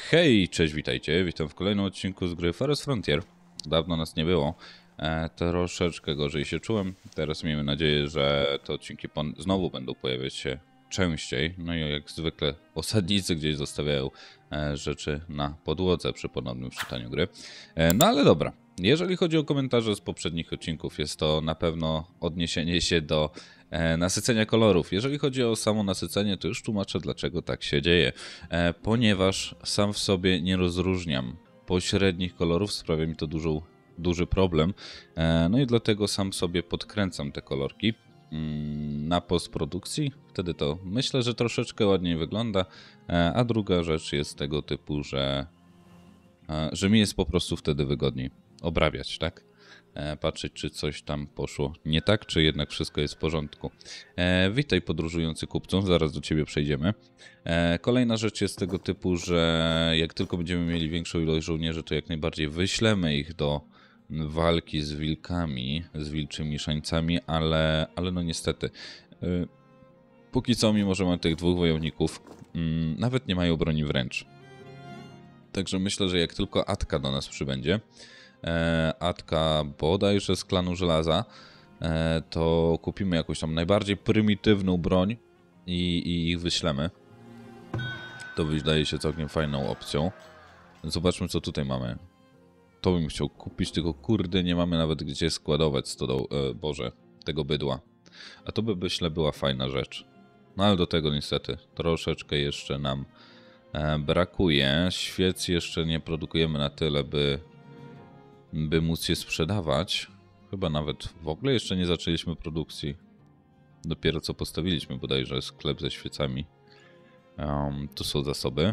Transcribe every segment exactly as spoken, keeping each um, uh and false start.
Hej, cześć, witajcie. Witam w kolejnym odcinku z gry Forest Frontier. Dawno nas nie było. E, troszeczkę gorzej się czułem. Teraz miejmy nadzieję, że te odcinki znowu będą pojawiać się częściej. No i jak zwykle osadnicy gdzieś zostawiają e, rzeczy na podłodze przy ponownym czytaniu gry. E, no ale dobra. Jeżeli chodzi o komentarze z poprzednich odcinków, jest to na pewno odniesienie się do e, nasycenia kolorów. Jeżeli chodzi o samo nasycenie, to już tłumaczę, dlaczego tak się dzieje. E, ponieważ sam w sobie nie rozróżniam pośrednich kolorów, sprawia mi to dużą, duży problem. E, no i dlatego sam sobie podkręcam te kolorki mm, na postprodukcji. Wtedy to myślę, że troszeczkę ładniej wygląda. E, a druga rzecz jest tego typu, że, e, że mi jest po prostu wtedy wygodniej obrabiać, tak? E, patrzeć, czy coś tam poszło nie tak, czy jednak wszystko jest w porządku. E, witaj podróżujący kupcu, zaraz do ciebie przejdziemy. E, kolejna rzecz jest tego typu, że jak tylko będziemy mieli większą ilość żołnierzy, to jak najbardziej wyślemy ich do walki z wilkami, z wilczymi szańcami, ale, ale no niestety. E, póki co, mimo że mamy tych dwóch wojowników, mm, nawet nie mają broni wręcz. Także myślę, że jak tylko Atka do nas przybędzie, E, Atka bodajże z klanu żelaza, e, to kupimy jakąś tam najbardziej prymitywną broń i, i ich wyślemy. To wydaje się całkiem fajną opcją. Zobaczmy, co tutaj mamy. To bym chciał kupić, tylko kurde, nie mamy nawet gdzie składować stodoł, e, Boże, tego bydła. A to by myślę była fajna rzecz. No ale do tego niestety troszeczkę jeszcze nam e, brakuje. Świec jeszcze nie produkujemy na tyle, by by móc je sprzedawać. Chyba nawet w ogóle jeszcze nie zaczęliśmy produkcji. Dopiero co postawiliśmy bodajże sklep ze świecami. Um, tu są zasoby.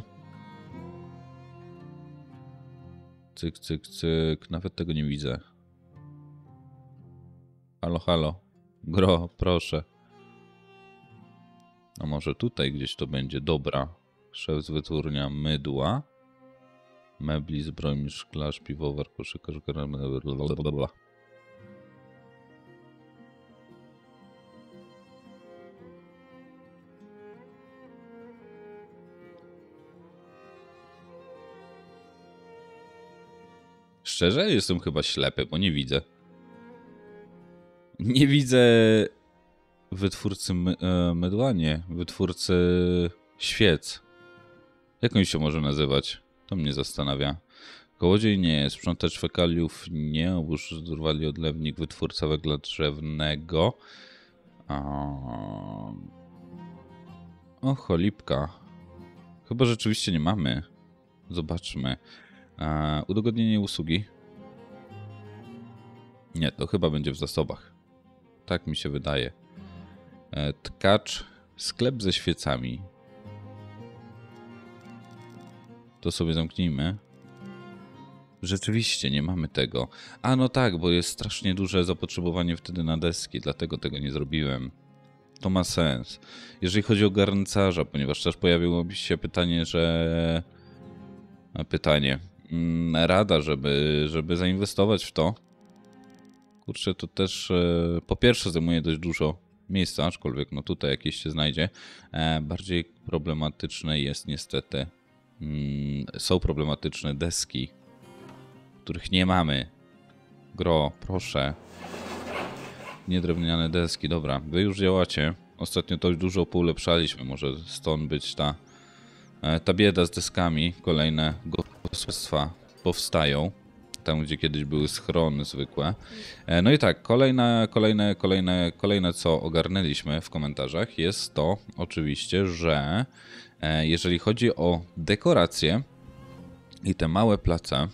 Cyk, cyk, cyk. Nawet tego nie widzę. Halo, halo. Gro, proszę. A może tutaj gdzieś to będzie. Dobra. Szef z wytwórnia mydła. Mebli, zbrojni, szklarz, piwowar, koszykarz, blablabla. Szczerze? Jestem chyba ślepy, bo nie widzę. Nie widzę wytwórcy my mydła, nie. Wytwórcy świec. Jak on się może nazywać? To mnie zastanawia. Kołodziej nie, sprzątacz fekaliów nie, obóz drwali odlewnik, wytwórca węgla drzewnego. A... O, cholipka. Chyba rzeczywiście nie mamy. Zobaczmy. A, udogodnienie usługi. Nie, to chyba będzie w zasobach. Tak mi się wydaje. E, tkacz, sklep ze świecami. To sobie zamknijmy. Rzeczywiście nie mamy tego. A no tak, bo jest strasznie duże zapotrzebowanie wtedy na deski, dlatego tego nie zrobiłem. To ma sens. Jeżeli chodzi o garncarza, ponieważ też pojawiło mi się pytanie, że... Pytanie. Rada, żeby, żeby zainwestować w to. Kurczę, to też e, po pierwsze zajmuje dość dużo miejsca, aczkolwiek no tutaj jakieś się znajdzie. E, bardziej problematyczne jest niestety... Mm, są problematyczne deski, których nie mamy. Gro, proszę. Niedrewniane deski, dobra. Wy już działacie. Ostatnio to już dużo poulepszaliśmy. Może stąd być ta, ta bieda z deskami. Kolejne gospodarstwa powstają. Tam, gdzie kiedyś były schrony zwykłe. No i tak, kolejne, kolejne, kolejne, kolejne co ogarnęliśmy w komentarzach jest to oczywiście, że jeżeli chodzi o dekoracje i te małe place,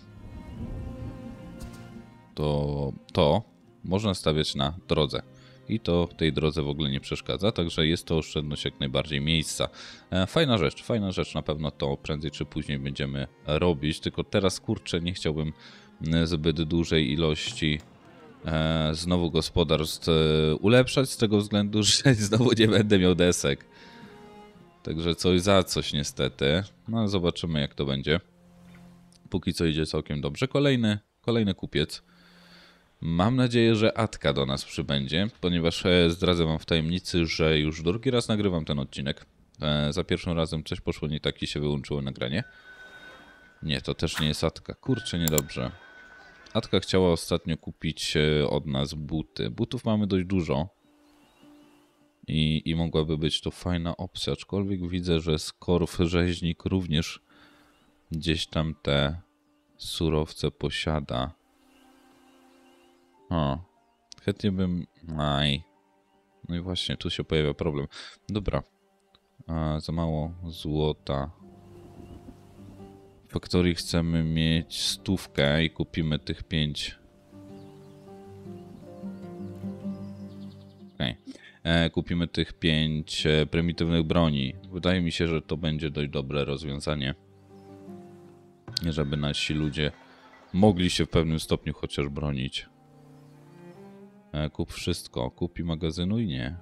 to, to można stawiać na drodze. I to tej drodze w ogóle nie przeszkadza, także jest to oszczędność jak najbardziej miejsca. Fajna rzecz, fajna rzecz, na pewno to prędzej czy później będziemy robić, tylko teraz kurczę nie chciałbym zbyt dużej ilości e, znowu gospodarstw e, ulepszać z tego względu, że znowu nie będę miał desek. Także coś za coś niestety. No zobaczymy jak to będzie. Póki co idzie całkiem dobrze. Kolejny, kolejny kupiec. Mam nadzieję, że Atka do nas przybędzie, ponieważ zdradzę wam w tajemnicy, że już drugi raz nagrywam ten odcinek. E, za pierwszym razem coś poszło nie tak i się wyłączyło nagranie. Nie, to też nie jest Atka. Kurczę, niedobrze. Atka chciała ostatnio kupić od nas buty. Butów mamy dość dużo. I, i mogłaby być to fajna opcja. Aczkolwiek widzę, że Skorf rzeźnik również gdzieś tam te surowce posiada. O, chętnie bym... Aj. No i właśnie, tu się pojawia problem. Dobra. A, za mało złota. W faktorii chcemy mieć stówkę i kupimy tych pięć. Okej. Okay. Kupimy tych pięć e, prymitywnych broni. Wydaje mi się, że to będzie dość dobre rozwiązanie. Żeby nasi ludzie mogli się w pewnym stopniu chociaż bronić. E, kup wszystko. Kupi magazynu i nie.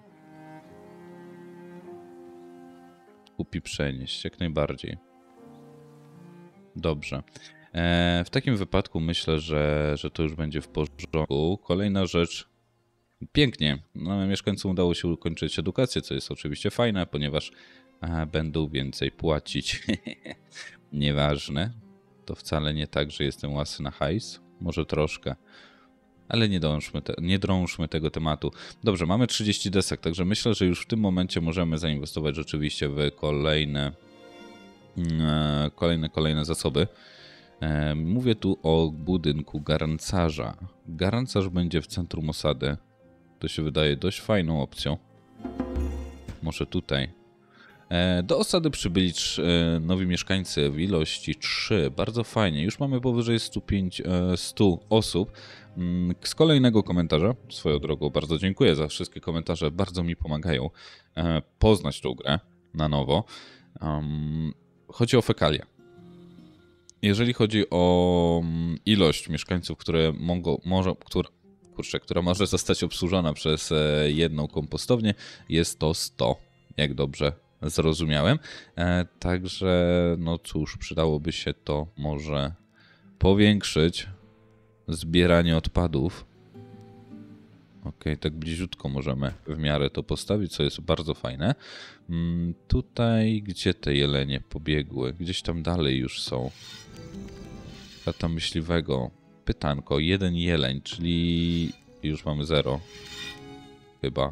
Kupi przenieść, jak najbardziej. Dobrze. E, w takim wypadku myślę, że, że to już będzie w porządku. Kolejna rzecz. Pięknie. No, mieszkańcom udało się ukończyć edukację, co jest oczywiście fajne, ponieważ e, będą więcej płacić. Nieważne. To wcale nie tak, że jestem łasy na hajs. Może troszkę. Ale nie drążmy, te, nie drążmy tego tematu. Dobrze, mamy trzydzieści desek, także myślę, że już w tym momencie możemy zainwestować rzeczywiście w kolejne, e, kolejne, kolejne zasoby. E, mówię tu o budynku garncarza. Garncarz będzie w centrum osady. To się wydaje dość fajną opcją. Może tutaj. E, do osady przybyli trz, e, nowi mieszkańcy w ilości trzy. Bardzo fajnie. Już mamy powyżej stu pięciu, e, stu osób. Z kolejnego komentarza, swoją drogą bardzo dziękuję za wszystkie komentarze, bardzo mi pomagają e, poznać tą grę na nowo. Um, chodzi o fekalia. Jeżeli chodzi o ilość mieszkańców, które mogą, może, która, kurczę, która może zostać obsłużona przez e, jedną kompostownię, jest to sto, jak dobrze zrozumiałem. E, także, no cóż, przydałoby się to może powiększyć. Zbieranie odpadów. Ok, tak bliziutko możemy w miarę to postawić, co jest bardzo fajne. Mm, tutaj, gdzie te jelenie pobiegły? Gdzieś tam dalej już są. Chata myśliwego. Pytanko, jeden jeleń, czyli już mamy zero. Chyba.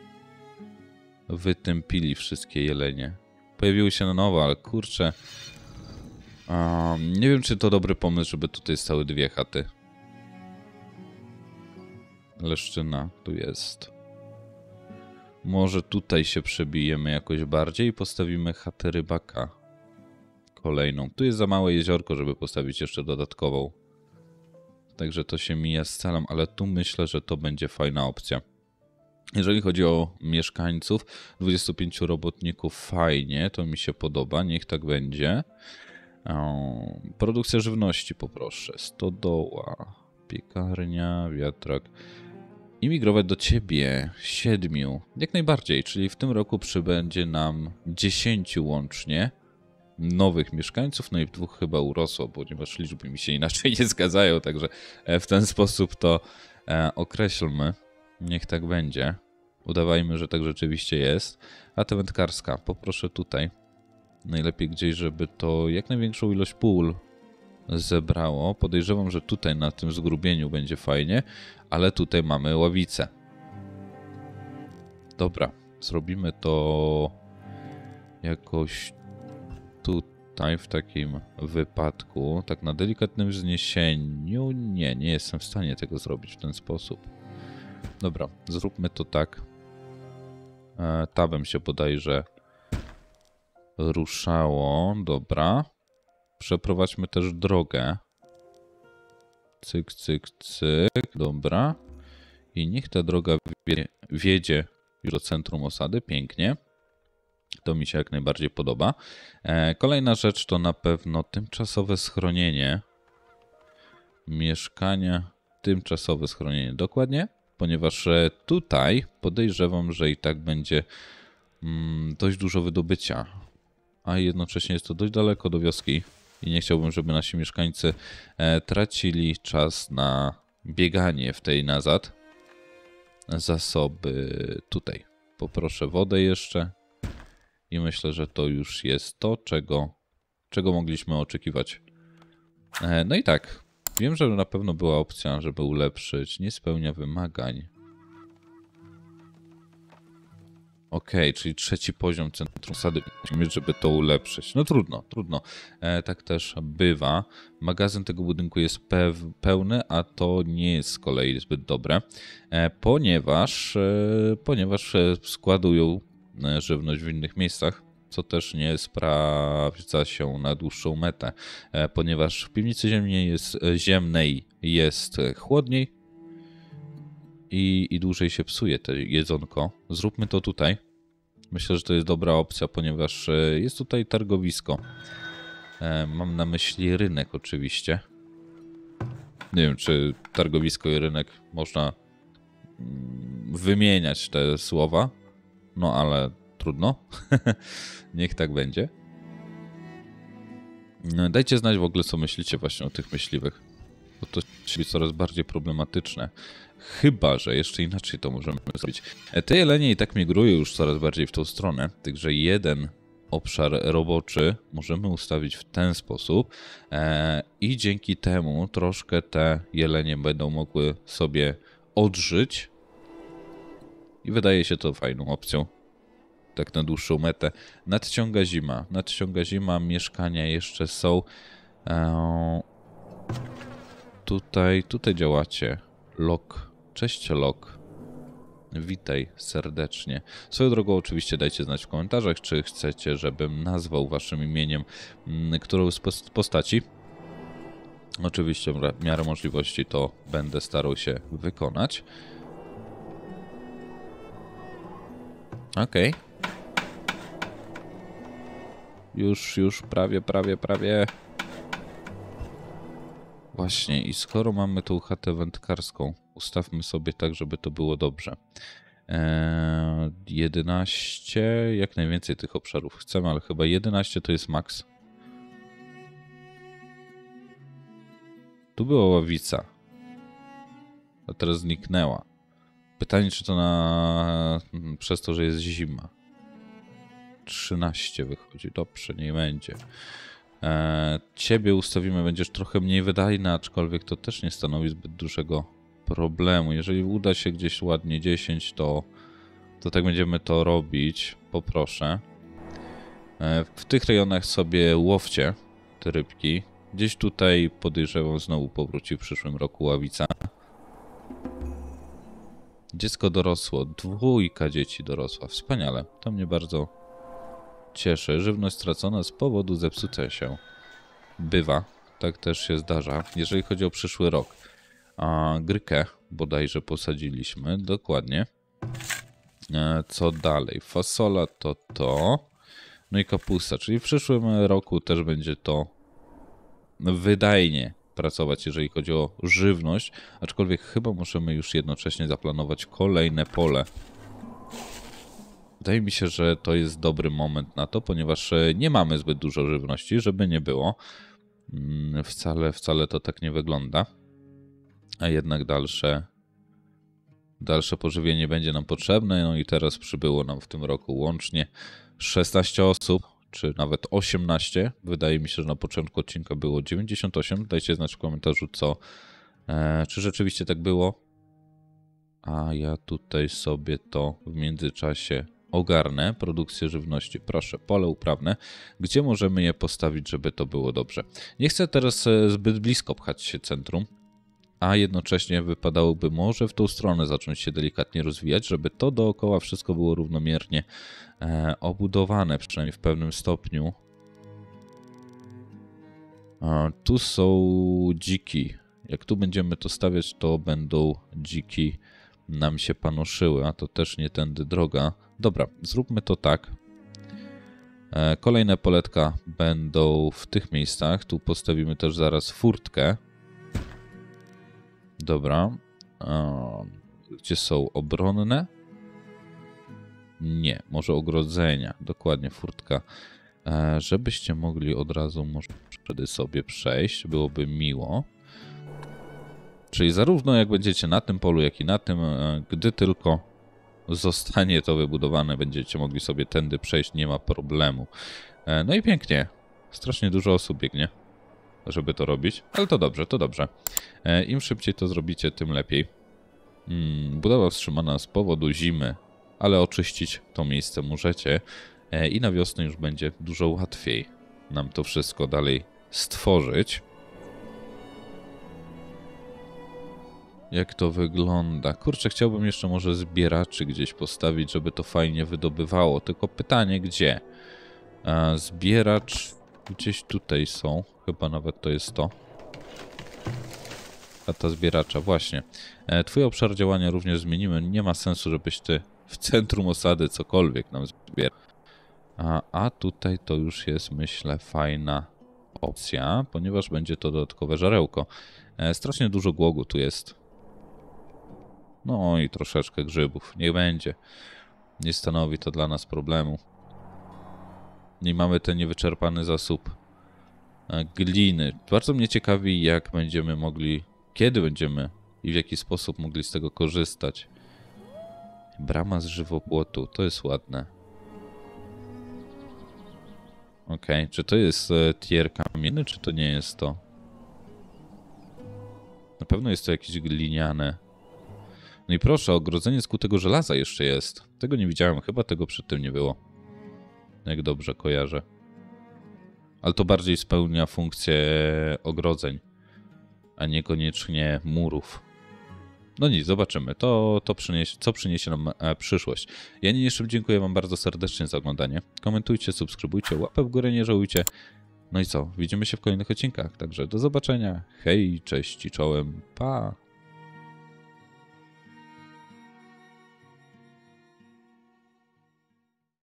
Wytępili wszystkie jelenie. Pojawiły się na nowo, ale kurczę. Um, nie wiem, czy to dobry pomysł, żeby tutaj stały dwie chaty. Leszczyna tu jest. Może tutaj się przebijemy jakoś bardziej i postawimy chatę rybaka. Kolejną. Tu jest za małe jeziorko, żeby postawić jeszcze dodatkową. Także to się mija z celem, ale tu myślę, że to będzie fajna opcja. Jeżeli chodzi o mieszkańców, dwudziestu pięciu robotników, fajnie, to mi się podoba, niech tak będzie. O, produkcja żywności poproszę. Stodoła, piekarnia, wiatrak. Imigrować do ciebie, siedmiu, jak najbardziej, czyli w tym roku przybędzie nam dziesięciu łącznie nowych mieszkańców, no i w dwóch chyba urosło, ponieważ liczby mi się inaczej nie zgadzają, także w ten sposób to e, określmy, niech tak będzie, udawajmy, że tak rzeczywiście jest. A ta wędkarska, poproszę tutaj, najlepiej gdzieś, żeby to jak największą ilość pól zebrało. Podejrzewam, że tutaj na tym zgrubieniu będzie fajnie, ale tutaj mamy ławicę. Dobra, zrobimy to jakoś tutaj w takim wypadku. Tak na delikatnym wzniesieniu. Nie, nie jestem w stanie tego zrobić w ten sposób. Dobra, zróbmy to tak. E, tabem się bodajże ruszało. Dobra. Przeprowadźmy też drogę. Cyk, cyk, cyk. Dobra. I niech ta droga wiedzie, wiedzie już do centrum osady. Pięknie. To mi się jak najbardziej podoba. E, kolejna rzecz to na pewno tymczasowe schronienie. Mieszkania. Tymczasowe schronienie. Dokładnie. Ponieważ tutaj podejrzewam, że i tak będzie mm, dość dużo wydobycia. A jednocześnie jest to dość daleko do wioski. I nie chciałbym, żeby nasi mieszkańcy e, tracili czas na bieganie w tej nazad. Zasoby tutaj. Poproszę wodę jeszcze. I myślę, że to już jest to, czego, czego mogliśmy oczekiwać E, no i tak, wiem, że na pewno była opcja, żeby ulepszyć. Nie spełnia wymagań. Okej, okay, czyli trzeci poziom centrum sady, żeby to ulepszyć. No trudno, trudno. E, tak też bywa. Magazyn tego budynku jest pew, pełny, a to nie jest z kolei zbyt dobre, e, ponieważ, e, ponieważ składują żywność w innych miejscach, co też nie sprawdza się na dłuższą metę, e, ponieważ w piwnicy ziemnej jest, ziemnej jest chłodniej, I, i dłużej się psuje to jedzonko. Zróbmy to tutaj. Myślę, że to jest dobra opcja, ponieważ jest tutaj targowisko. Mam na myśli rynek oczywiście. Nie wiem, czy targowisko i rynek można wymieniać te słowa. No ale trudno. Niech tak będzie. Dajcie znać w ogóle, co myślicie właśnie o tych myśliwych. Bo to się coraz bardziej problematyczne. Chyba że jeszcze inaczej to możemy zrobić. Te jelenie i tak migrują już coraz bardziej w tą stronę. Także jeden obszar roboczy możemy ustawić w ten sposób. E, I dzięki temu troszkę te jelenie będą mogły sobie odżyć. I wydaje się to fajną opcją. Tak na dłuższą metę. Nadciąga zima. Nadciąga zima. Mieszkania jeszcze są. E, tutaj, tutaj działacie. Lok. Cześć Lok. Witaj serdecznie. Swoją drogą oczywiście dajcie znać w komentarzach, czy chcecie, żebym nazwał waszym imieniem którąś z postaci. Oczywiście w miarę możliwości to będę starał się wykonać. Okej. Okay. Już, już, prawie, prawie, prawie. Właśnie i skoro mamy tą chatę wędkarską, ustawmy sobie tak, żeby to było dobrze. Eee, jedenaście, jak najwięcej tych obszarów chcemy, ale chyba jedenaście to jest maks. Tu była ławica, a teraz zniknęła. Pytanie, czy to na... przez to, że jest zima. trzynaście wychodzi, dobrze, nie będzie. E, ciebie ustawimy, będziesz trochę mniej wydajny, aczkolwiek to też nie stanowi zbyt dużego problemu. Jeżeli uda się gdzieś ładnie dziesięć, to, to tak będziemy to robić. Poproszę. E, w tych rejonach sobie łowcie te rybki. Gdzieś tutaj podejrzewam znowu powróci w przyszłym roku ławica. Dziecko dorosło, dwójka dzieci dorosła. Wspaniale, to mnie bardzo cieszy. Żywność stracona z powodu zepsucia się. Bywa, tak też się zdarza. Jeżeli chodzi o przyszły rok. A grykę bodajże posadziliśmy, dokładnie. E, co dalej? Fasola to to. No i kapusta, czyli w przyszłym roku też będzie to wydajnie pracować, jeżeli chodzi o żywność. Aczkolwiek chyba możemy już jednocześnie zaplanować kolejne pole. Wydaje mi się, że to jest dobry moment na to, ponieważ nie mamy zbyt dużo żywności, żeby nie było. Wcale, wcale to tak nie wygląda. A jednak dalsze, dalsze pożywienie będzie nam potrzebne. No i teraz przybyło nam w tym roku łącznie szesnaście osób, czy nawet osiemnaście. Wydaje mi się, że na początku odcinka było dziewięćdziesiąt osiem. Dajcie znać w komentarzu, co, e, czy rzeczywiście tak było. A ja tutaj sobie to w międzyczasie ogarnę, produkcję żywności. Proszę, pole uprawne. Gdzie możemy je postawić, żeby to było dobrze? Nie chcę teraz zbyt blisko pchać się centrum, a jednocześnie wypadałoby może w tą stronę zacząć się delikatnie rozwijać, żeby to dookoła wszystko było równomiernie e, obudowane, przynajmniej w pewnym stopniu. A, tu są dziki. Jak tu będziemy to stawiać, to będą dziki nam się panoszyły, a to też nie tędy droga. Dobra, zróbmy to tak. E, kolejne poletka będą w tych miejscach. Tu postawimy też zaraz furtkę. Dobra. E, gdzie są obronne? Nie, może ogrodzenia. Dokładnie, furtka. E, żebyście mogli od razu może wtedy sobie przejść. Byłoby miło. Czyli zarówno jak będziecie na tym polu, jak i na tym, gdy tylko zostanie to wybudowane, będziecie mogli sobie tędy przejść, nie ma problemu. No i pięknie. Strasznie dużo osób biegnie. żeby to robić, ale to dobrze, to dobrze. E, Im szybciej to zrobicie, tym lepiej. Hmm, budowa wstrzymana z powodu zimy, ale oczyścić to miejsce możecie e, i na wiosnę już będzie dużo łatwiej nam to wszystko dalej stworzyć. Jak to wygląda? Kurczę, chciałbym jeszcze może zbieraczy gdzieś postawić, żeby to fajnie wydobywało. Tylko pytanie, gdzie? A, zbieracz gdzieś tutaj są. Chyba nawet to jest to. A ta zbieracza, właśnie. E, twój obszar działania również zmienimy. Nie ma sensu, żebyś ty w centrum osady cokolwiek nam zbierał. A, a tutaj to już jest, myślę, fajna opcja, ponieważ będzie to dodatkowe żarełko. E, strasznie dużo głogu tu jest. No i troszeczkę grzybów. Niech będzie. Nie stanowi to dla nas problemu. I mamy ten niewyczerpany zasób gliny. Bardzo mnie ciekawi, jak będziemy mogli, kiedy będziemy i w jaki sposób mogli z tego korzystać. Brama z żywopłotu. To jest ładne. Okej, czy to jest tier kamienny, czy to nie jest to? Na pewno jest to jakieś gliniane. No i proszę, ogrodzenie z kutego żelaza jeszcze jest. Tego nie widziałem, chyba tego przed tym nie było. Jak dobrze kojarzę. Ale to bardziej spełnia funkcję ogrodzeń, a niekoniecznie murów. No nic, zobaczymy. To, to przyniesie, co przyniesie nam e, przyszłość. Ja niniejszym dziękuję wam bardzo serdecznie za oglądanie. Komentujcie, subskrybujcie, łapę w górę nie żałujcie. No i co? Widzimy się w kolejnych odcinkach. Także do zobaczenia. Hej, cześć i czołem. Pa!